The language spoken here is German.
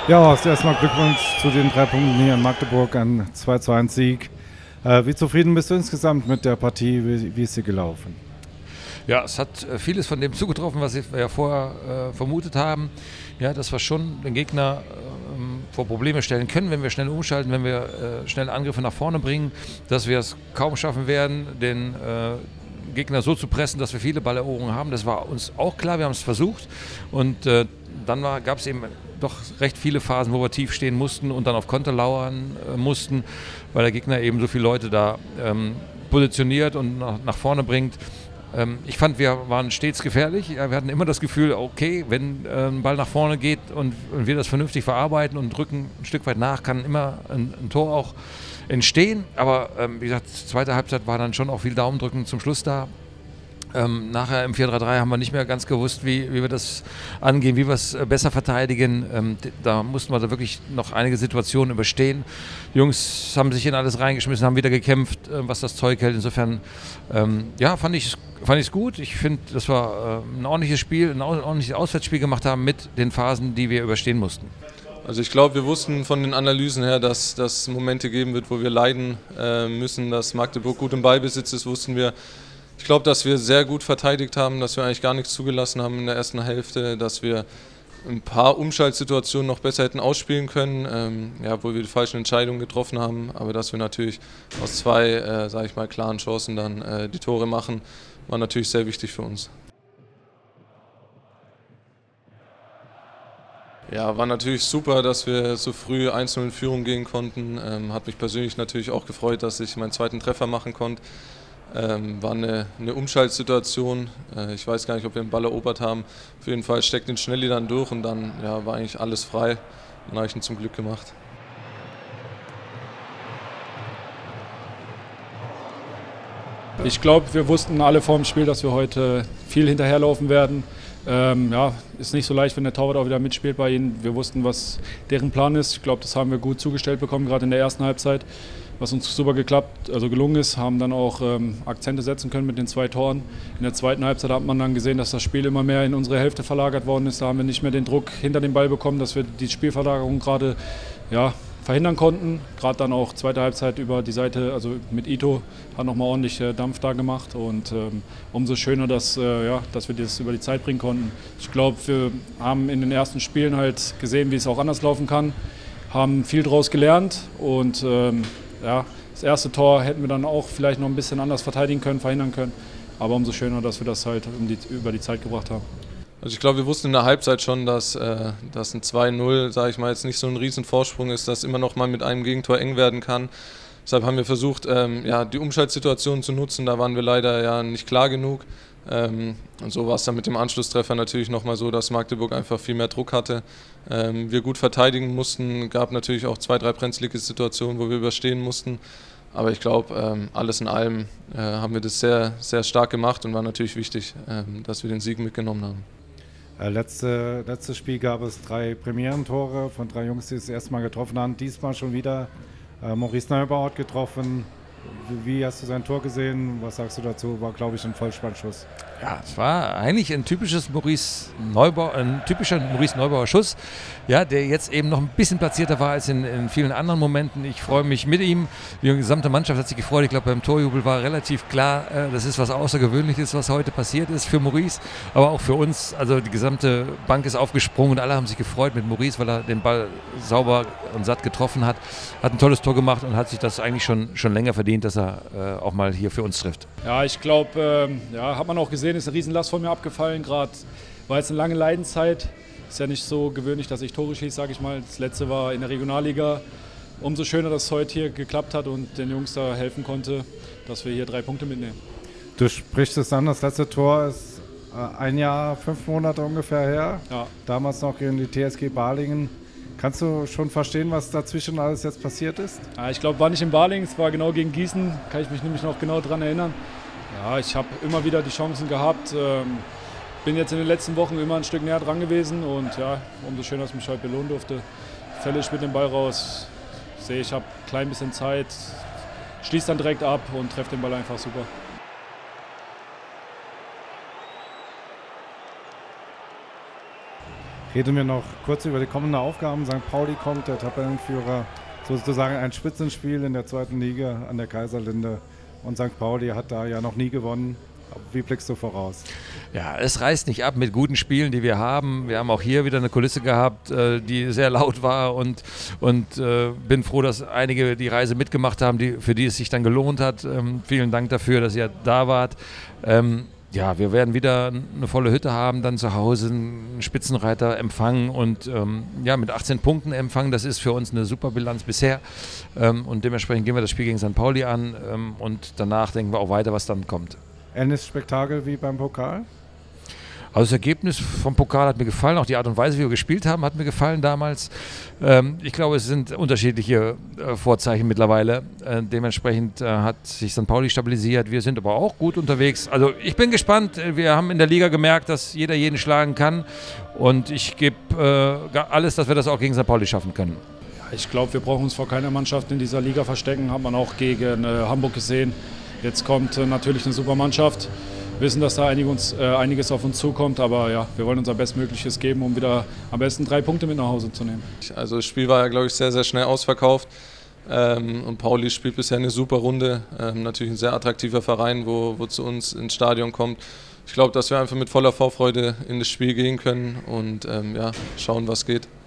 Ja, Horst, erstmal Glückwunsch zu den 3 Punkten hier in Magdeburg, ein 2:1 Sieg. Wie zufrieden bist du insgesamt mit der Partie? Wie ist sie gelaufen? Ja, es hat vieles von dem zugetroffen, was wir ja vorher vermutet haben. Ja, dass wir schon den Gegner vor Probleme stellen können, wenn wir schnell umschalten, wenn wir schnell Angriffe nach vorne bringen, dass wir es kaum schaffen werden, den Gegner so zu pressen, dass wir viele Balleroberungen haben. Das war uns auch klar, wir haben es versucht. Und dann gab es eben doch recht viele Phasen, wo wir tief stehen mussten und dann auf Konter lauern mussten, weil der Gegner eben so viele Leute da positioniert und nach vorne bringt. Ich fand, wir waren stets gefährlich. Ja, wir hatten immer das Gefühl, okay, wenn ein Ball nach vorne geht und wir das vernünftig verarbeiten und drücken ein Stück weit nach, kann immer ein Tor auch entstehen. Aber wie gesagt, zweite Halbzeit war dann schon auch viel Daumendrücken zum Schluss da. Nachher im 4-3-3 haben wir nicht mehr ganz gewusst, wie wir das angehen, wie wir es besser verteidigen. Da mussten wir da wirklich noch einige Situationen überstehen. Die Jungs haben sich in alles reingeschmissen, haben wieder gekämpft, was das Zeug hält. Insofern ja, fand ich es gut. Ich finde, dass wir ein ordentliches Spiel, ein ordentliches Auswärtsspiel gemacht haben mit den Phasen, die wir überstehen mussten. Also ich glaube, wir wussten von den Analysen her, dass das Momente geben wird, wo wir leiden müssen, dass Magdeburg gut im Ballbesitz ist, wussten wir. Ich glaube, dass wir sehr gut verteidigt haben, dass wir eigentlich gar nichts zugelassen haben in der ersten Hälfte, dass wir ein paar Umschaltsituationen noch besser hätten ausspielen können, ja, wo wir die falschen Entscheidungen getroffen haben, aber dass wir natürlich aus zwei, sage ich mal, klaren Chancen dann die Tore machen, war natürlich sehr wichtig für uns. Ja, war natürlich super, dass wir so früh 1:0 in Führung gehen konnten. Hat mich persönlich natürlich auch gefreut, dass ich meinen zweiten Treffer machen konnte. War eine Umschaltsituation. Ich weiß gar nicht, ob wir den Ball erobert haben. Auf jeden Fall steckt den Schnelli dann durch und dann ja, war eigentlich alles frei. Dann habe ich ihn zum Glück gemacht. Ich glaube, wir wussten alle vor dem Spiel, dass wir heute viel hinterherlaufen werden. Ja, ist nicht so leicht, wenn der Torwart auch wieder mitspielt bei ihnen. Wir wussten, was deren Plan ist. Ich glaube, das haben wir gut zugestellt bekommen, gerade in der ersten Halbzeit. Was uns super gelungen ist, haben dann auch Akzente setzen können mit den 2 Toren. In der zweiten Halbzeit hat man dann gesehen, dass das Spiel immer mehr in unsere Hälfte verlagert worden ist. Da haben wir nicht mehr den Druck hinter den Ball bekommen, dass wir die Spielverlagerung gerade verhindern konnten. Gerade dann auch zweite Halbzeit über die Seite, also mit Ito, hat nochmal ordentlich Dampf da gemacht. Und umso schöner, dass wir das über die Zeit bringen konnten. Ich glaube, wir haben in den ersten Spielen halt gesehen, wie es auch anders laufen kann, haben viel daraus gelernt und ja, das erste Tor hätten wir dann auch vielleicht noch ein bisschen anders verteidigen können, verhindern können. Aber umso schöner, dass wir das halt über die Zeit gebracht haben. Also ich glaube, wir wussten in der Halbzeit schon, dass ein 2:0, sage ich mal, jetzt nicht so ein riesen Vorsprung ist, dass immer noch mal mit einem Gegentor eng werden kann. Deshalb haben wir versucht, die Umschaltsituation zu nutzen. Da waren wir leider ja nicht klar genug. Und so war es dann mit dem Anschlusstreffer natürlich nochmal so, dass Magdeburg einfach viel mehr Druck hatte. Wir gut verteidigen mussten, gab natürlich auch 2, 3 brenzlige Situationen, wo wir überstehen mussten. Aber ich glaube, alles in allem haben wir das sehr, sehr stark gemacht und war natürlich wichtig, dass wir den Sieg mitgenommen haben. Letztes Spiel gab es 3 Premierentore von 3 Jungs, die das erste Mal getroffen haben. Diesmal schon wieder Maurice Neubauer hat getroffen. Wie hast du sein Tor gesehen? Was sagst du dazu? War, glaube ich, ein Vollspannschuss. Ja, es war eigentlich ein typischer Maurice Neubauer Schuss, ja, der jetzt eben noch ein bisschen platzierter war als in vielen anderen Momenten. Ich freue mich mit ihm. Die gesamte Mannschaft hat sich gefreut. Ich glaube, beim Torjubel war relativ klar, das ist was Außergewöhnliches, was heute passiert ist für Maurice, aber auch für uns. Also die gesamte Bank ist aufgesprungen und alle haben sich gefreut mit Maurice, weil er den Ball sauber und satt getroffen hat. Hat ein tolles Tor gemacht und hat sich das eigentlich schon länger verdient, dass er auch mal hier für uns trifft. Ja, ich glaube, hat man auch gesehen, ist eine Riesenlast von mir abgefallen. Gerade war jetzt eine lange Leidenszeit. Ist ja nicht so gewöhnlich, dass ich Tore schieße, sage ich mal. Das letzte war in der Regionalliga. Umso schöner, dass es heute hier geklappt hat und den Jungs da helfen konnte, dass wir hier 3 Punkte mitnehmen. Du sprichst es an, das letzte Tor ist 1 Jahr, 5 Monate ungefähr her. Ja. Damals noch gegen die TSG Balingen. Kannst du schon verstehen, was dazwischen alles jetzt passiert ist? Ja, ich glaube, war nicht in Balingen, es war genau gegen Gießen. Kann ich mich nämlich noch genau daran erinnern. Ja, ich habe immer wieder die Chancen gehabt. Bin jetzt in den letzten Wochen immer ein Stück näher dran gewesen und ja, umso schöner, dass ich mich heute belohnen durfte. Fälle ich mit dem Ball raus, sehe ich habe ein klein bisschen Zeit, schließe dann direkt ab und treffe den Ball einfach super. Reden wir noch kurz über die kommenden Aufgaben. St. Pauli kommt, der Tabellenführer, sozusagen ein Spitzenspiel in der 2. Liga an der Kaiserlinde. Und St. Pauli hat da ja noch nie gewonnen. Wie blickst du voraus? Ja, es reißt nicht ab mit guten Spielen, die wir haben. Wir haben auch hier wieder eine Kulisse gehabt, die sehr laut war und bin froh, dass einige die Reise mitgemacht haben, für die es sich dann gelohnt hat. Vielen Dank dafür, dass ihr da wart. Ja, wir werden wieder eine volle Hütte haben, dann zu Hause einen Spitzenreiter empfangen und ja, mit 18 Punkten empfangen, das ist für uns eine super Bilanz bisher und dementsprechend gehen wir das Spiel gegen St. Pauli an und danach denken wir auch weiter, was dann kommt. Ähnliches Spektakel wie beim Pokal? Also das Ergebnis vom Pokal hat mir gefallen, auch die Art und Weise, wie wir gespielt haben, hat mir gefallen damals. Ich glaube, es sind unterschiedliche Vorzeichen mittlerweile. Dementsprechend hat sich St. Pauli stabilisiert. Wir sind aber auch gut unterwegs. Also ich bin gespannt. Wir haben in der Liga gemerkt, dass jeder jeden schlagen kann. Und ich gebe alles, dass wir das auch gegen St. Pauli schaffen können. Ich glaube, wir brauchen uns vor keiner Mannschaft in dieser Liga verstecken. Hat man auch gegen Hamburg gesehen. Jetzt kommt natürlich eine super Mannschaft. Wir wissen, dass da einiges auf uns zukommt, aber ja, wir wollen unser Bestmögliches geben, um wieder am besten 3 Punkte mit nach Hause zu nehmen. Also das Spiel war ja, glaube ich, sehr, sehr schnell ausverkauft und Pauli spielt bisher eine super Runde. Natürlich ein sehr attraktiver Verein, wo zu uns ins Stadion kommt. Ich glaube, dass wir einfach mit voller Vorfreude in das Spiel gehen können und ja, schauen, was geht.